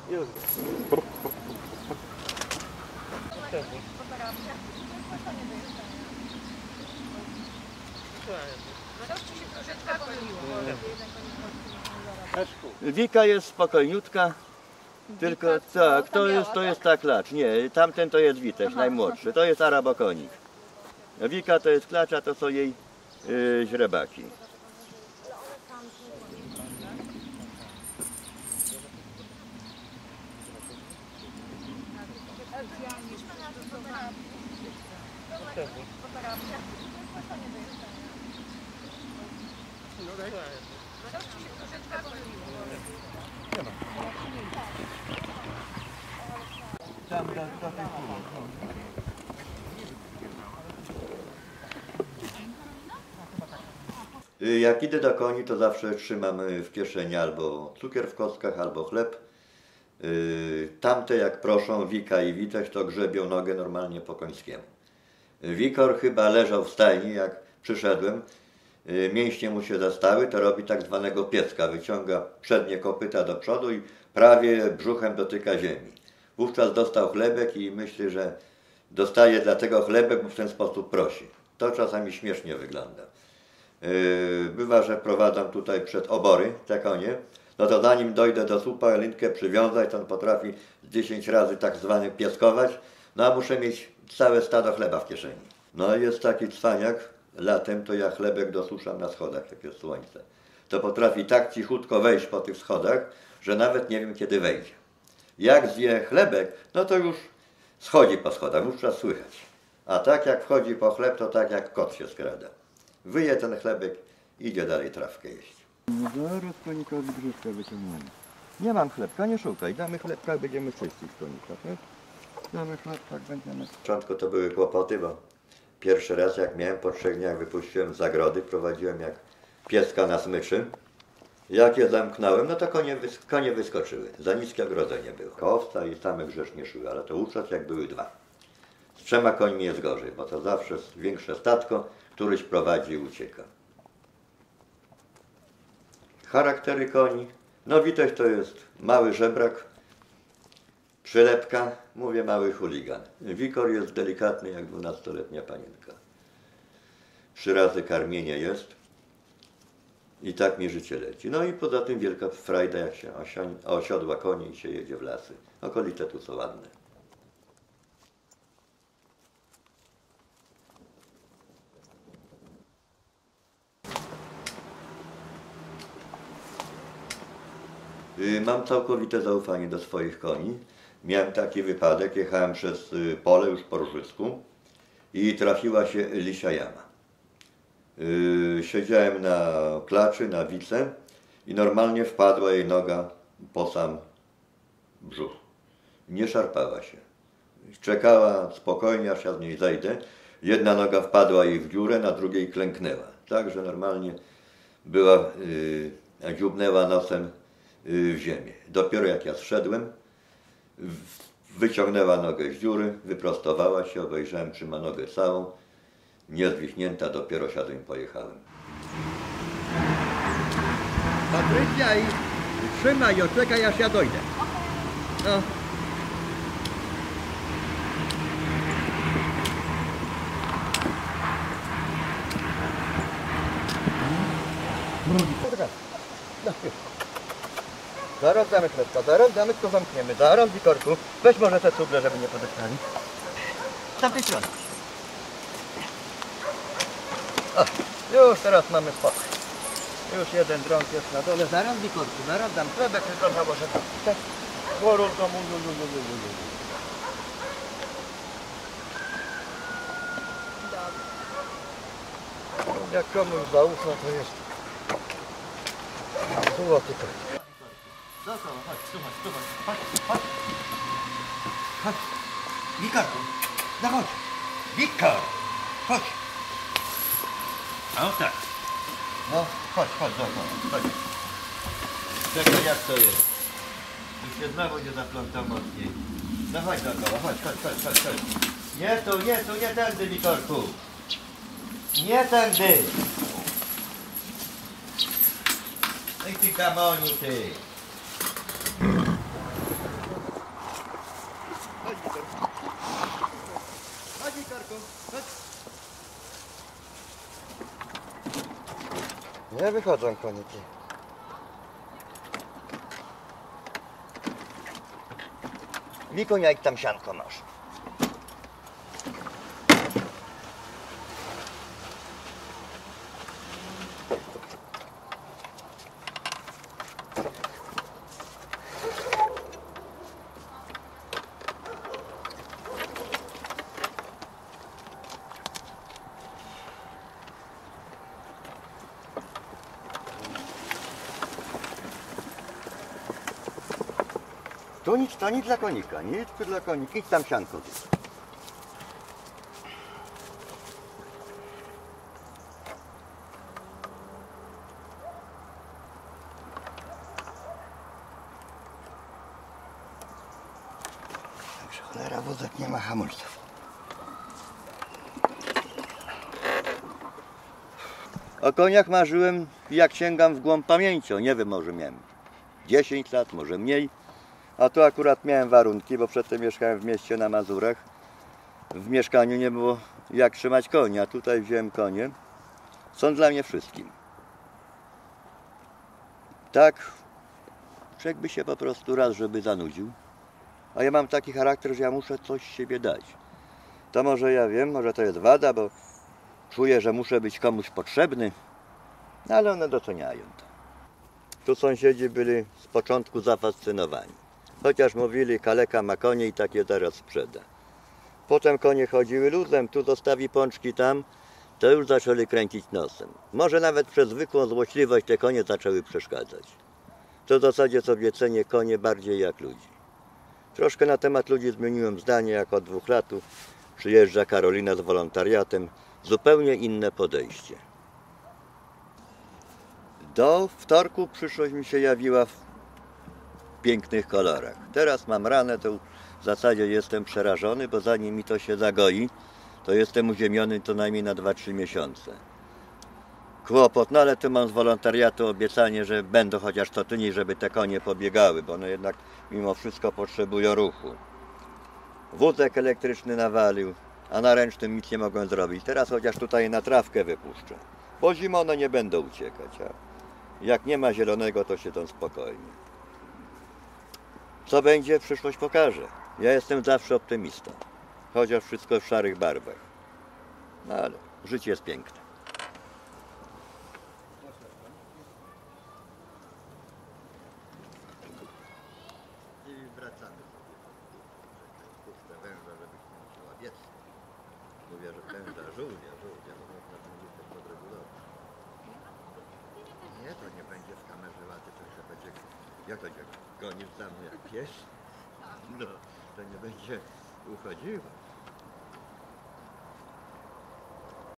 Już. Wika jest spokojniutka, tylko tak, to jest ta klacz. Nie, tamten to jest Witeś, najmłodszy, to jest arabokonik. Wika to jest klacz, a to są jej źrebaki. Jak idę do koni, to zawsze trzymam w kieszeni albo cukier w kostkach, albo chleb. Tamte jak proszą, Wika i Witeś, to grzebią nogę normalnie po końskiemu. Wikor chyba leżał w stajni, jak przyszedłem. Mięśnie mu się zastały, to robi tak zwanego pieska. Wyciąga przednie kopyta do przodu i prawie brzuchem dotyka ziemi. Wówczas dostał chlebek i myśli, że dostaje dlatego chlebek, bo w ten sposób prosi. To czasami śmiesznie wygląda. Bywa, że prowadzam tutaj przed obory te konie, no to zanim dojdę do słupa, lintkę przywiązać, to on potrafi 10 razy tak zwany pieskować, no a muszę mieć całe stado chleba w kieszeni. No jest taki cwaniak, latem to ja chlebek dosuszam na schodach, jak jest słońce. To potrafi tak cichutko wejść po tych schodach, że nawet nie wiem kiedy wejdzie. Jak zje chlebek, no to już schodzi po schodach, wówczas słychać. A tak jak wchodzi po chleb, to tak jak kot się skrada. Wyje ten chlebek, idzie dalej trawkę jeść. Zaraz konikowi brzuszka wyciągniemy. Nie mam chlebka, nie szukaj. Damy chlebka, będziemy czyścić konika. Tak? Damy chlebka, będziemy... W początku to były kłopoty, bo pierwszy raz jak miałem po 3 dniach wypuściłem z zagrody, prowadziłem jak pieska na smyczy. Jak je zamknąłem, no to konie wyskoczyły. Za niskie ogrodzenie było. Owca i same grzecznie szły, ale to uczot jak były 2. Z 3 końmi jest gorzej, bo to zawsze większe statko, któryś prowadzi i ucieka. Charaktery koni. No Witeś to jest mały żebrak, przylepka, mówię mały chuligan. Wikor jest delikatny jak 12-letnia panienka. 3 razy karmienie jest i tak mi życie leci. No i poza tym wielka frajda jak się osiodła konie i się jedzie w lasy. Okolice tu są ładne. Mam całkowite zaufanie do swoich koni. Miałem taki wypadek, jechałem przez pole już po Różycku i trafiła się lisia jama. Siedziałem na klaczy, na wice i normalnie wpadła jej noga po sam brzuch. Nie szarpała się. Czekała spokojnie, aż ja z niej zejdę. Jedna noga wpadła jej w dziurę, na drugiej klęknęła. Także normalnie była, dziubnęła nosem w ziemię. Dopiero jak ja zszedłem, wyciągnęła nogę z dziury, wyprostowała się, obejrzałem, czy ma nogę całą, niezwichnięta, dopiero siadłem i pojechałem. Patrycja, i trzymaj ją, czekaj aż ja dojdę. No. Zaraz damy chlebka, zaraz damy, tylko zamkniemy. Zaraz, Wikorku. Weź może te cugle, żeby nie podeszli. Z tamtej strony. O, już teraz mamy spokój. Już jeden drąg jest na dole. Zaraz, Wikorku, zaraz dam chlebek, tylko założę tam. Tak. Gorąco mu. Jak komuś zaufa, to jest złoty koń. No to chodź, chodź. Chodź. Wikarku, no chodź. Wikar, chodź. O tak. No, chodź, chodź. Czekaj, jak to jest. Już się znowu nie zaplątał mocniej. No chodź dookoła, chodź. Nie tędy, Wikorku. Nie tędy. Ej ty kamoniu, ty. Nie wychodzą koniki. Wikunia, jak tam sianko masz? To nic dla konika, nic dla konika, idź tam sianko. Także cholera, wózek nie ma hamulców. O koniach marzyłem, jak sięgam w głąb pamięcią, nie wiem, może miałem 10 lat, może mniej. A tu akurat miałem warunki, bo przedtem mieszkałem w mieście na Mazurach. W mieszkaniu nie było jak trzymać konia, a tutaj wziąłem konie. Są dla mnie wszystkim. Tak, człowiek by się po prostu raz, żeby zanudził. A ja mam taki charakter, że ja muszę coś z siebie dać. To może ja wiem, może to jest wada, bo czuję, że muszę być komuś potrzebny. No ale one doceniają to. Tu sąsiedzi byli z początku zafascynowani. Chociaż mówili, kaleka ma konie i takie zaraz sprzeda. Potem konie chodziły luzem, tu zostawi pączki tam, to już zaczęli kręcić nosem. Może nawet przez zwykłą złośliwość te konie zaczęły przeszkadzać. To w zasadzie sobie cenię konie bardziej jak ludzi. Troszkę na temat ludzi zmieniłem zdanie, jak od 2 lat przyjeżdża Karolina z wolontariatem. Zupełnie inne podejście. Do wtorku przyszłość mi się jawiła w pięknych kolorach. Teraz mam ranę, to w zasadzie jestem przerażony, bo zanim mi to się zagoi, to jestem uziemiony co najmniej na 2-3 miesiące. Kłopot, no ale tu mam z wolontariatu obiecanie, że będą chociaż co tydzień, żeby te konie pobiegały, bo one jednak mimo wszystko potrzebują ruchu. Wózek elektryczny nawalił, a na ręcznym nic nie mogłem zrobić. Teraz chociaż tutaj na trawkę wypuszczę, bo zimą one nie będą uciekać, a jak nie ma zielonego, to siedzą spokojnie. Co będzie, przyszłość pokaże. Ja jestem zawsze optymistą, chociaż wszystko w szarych barwach. No ale życie jest piękne. I wracamy. Puszczę węża, żebyś nie musiała biec. Mówię, że węża, żółwia, no można będzie to podregulować. Nie, to nie będzie w kamerze łaty, to się będzie... Jak to będzie? Gonisz za mnie jak pies? No, to nie będzie uchodziła.